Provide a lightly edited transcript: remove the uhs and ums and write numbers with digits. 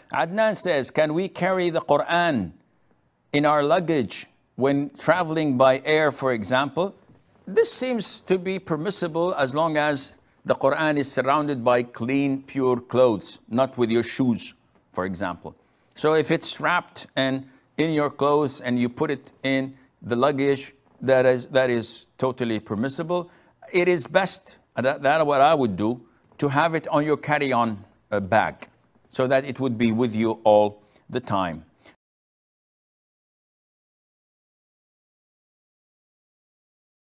Adnan says, can we carry the Quran in our luggage when traveling by air, for example? This seems to be permissible as long as the Quran is surrounded by clean, pure clothes, not with your shoes, for example. So if it's wrapped and in your clothes and you put it in the luggage, that is totally permissible. It is best, that's what I would do, to have it on your carry-on bag so that it would be with you all the time.